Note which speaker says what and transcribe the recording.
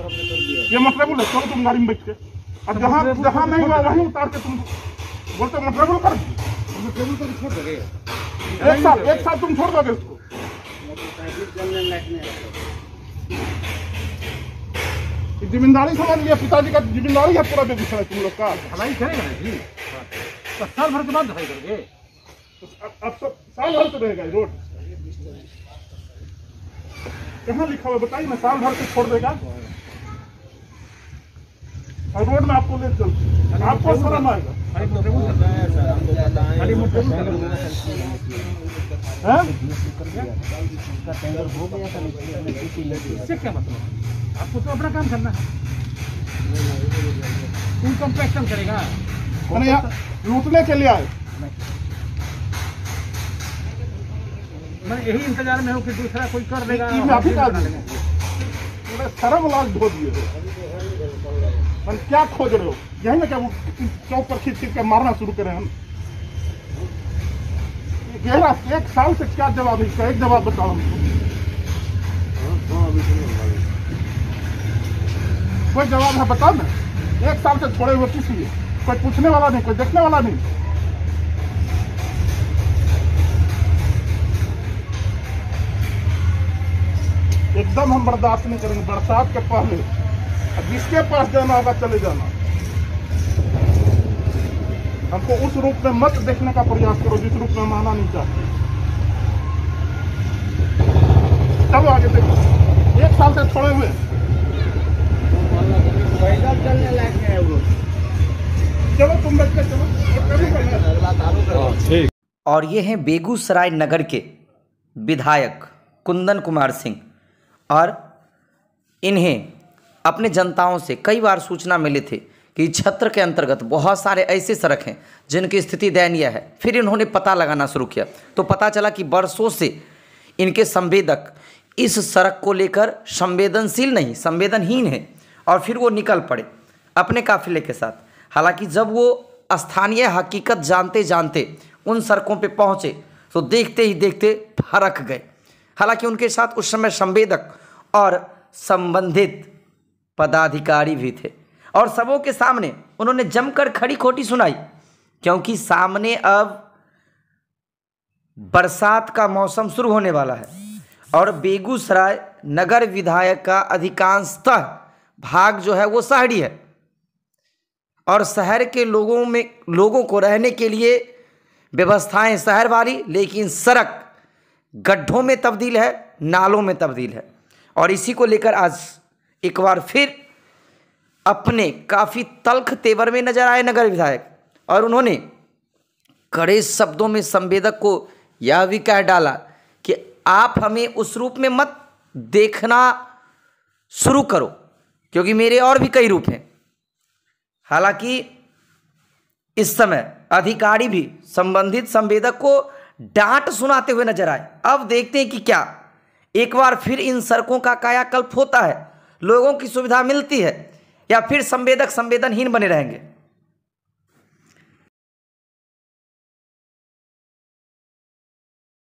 Speaker 1: ये मतलब है, चलो तुम गाड़ी में बैठ के, अब जहाँ जहाँ नहीं हुआ वहीं उतार के तुम बोलते मतलब कर छोड़ दोगे। एक साल तुम छोड़ दोगे उसको। जिम्मेदारी समझ लिया, पिताजी का जिम्मेदारी है पूरा बेगूसराय तुम लोग का।
Speaker 2: ढलाई करेगा ना जी, तो साल भर के बाद ढलाई करोगे।
Speaker 1: अब तो साल भर तो रहेगा रोड। कहाँ लिखा हुआ बताइए ना, साल भर से छोड़ देगा और रोड में आपको ले चल, आपको शर्म आएगा।
Speaker 2: इससे क्या मतलब, आपको तो अपना काम करना है। तू कॉम्पैक्शन करेगा,
Speaker 1: मैंने यहाँ लूटने के लिए आए।
Speaker 2: मैं यही इंतजार में हूँ कि दूसरा कोई कर देगा।
Speaker 1: शर्म लाज धो दिए, पर क्या खोज रहे हो? यही ना क्या वो चौक पर खींच खींच के मारना शुरू करें हम? गहरा एक साल से क्या जवाब है इसका? एक जवाब बताओ हमको। कोई जवाब है बताओ ना। एक साल से छोड़े हुए किस लिए? कोई पूछने वाला नहीं, कोई देखने वाला नहीं। एकदम हम बर्दाश्त नहीं करेंगे। बरसात के पहले जिसके पास जाना होगा चले जाना। हमको उस रूप में मत देखने का प्रयास करो जिस रूप में हम आना नहीं चाहते। चलो आगे देखो, एक साल से छोड़े हुए चलो तुम बैठ के चलो।
Speaker 3: और ये हैं बेगूसराय नगर के विधायक कुंदन कुमार सिंह, और इन्हें अपने जनताओं से कई बार सूचना मिली थी कि क्षेत्र के अंतर्गत बहुत सारे ऐसे सड़क हैं जिनकी स्थिति दयनीय है। फिर इन्होंने पता लगाना शुरू किया तो पता चला कि वर्षों से इनके संवेदक इस सड़क को लेकर संवेदनशील नहीं, संवेदनहीन है। और फिर वो निकल पड़े अपने काफिले के साथ। हालांकि जब वो स्थानीय हकीकत जानते जानते उन सड़कों पे पहुँचे तो देखते ही देखते फरक गए। हालांकि उनके साथ उस समय संवेदक और संबंधित पदाधिकारी भी थे और सबों के सामने उन्होंने जमकर खड़ी खोटी सुनाई, क्योंकि सामने अब बरसात का मौसम शुरू होने वाला है और बेगूसराय नगर विधायक का अधिकांशतः भाग जो है वो शहरी है और शहर के लोगों को रहने के लिए व्यवस्थाएं शहर वाली, लेकिन सड़क गड्ढों में तब्दील है, नालों में तब्दील है। और इसी को लेकर आज एक बार फिर अपने काफ़ी तल्ख तेवर में नजर आए नगर विधायक, और उन्होंने कड़े शब्दों में संवेदक को यह भी कह डाला कि आप हमें उस रूप में मत देखना शुरू करो, क्योंकि मेरे और भी कई रूप हैं। हालांकि इस समय अधिकारी भी संबंधित संवेदक को डांट सुनाते हुए नजर आए। अब देखते हैं कि क्या एक बार फिर इन सड़कों का कायाकल्प होता है, लोगों की सुविधा मिलती है, या फिर संवेदक संवेदनहीन बने रहेंगे।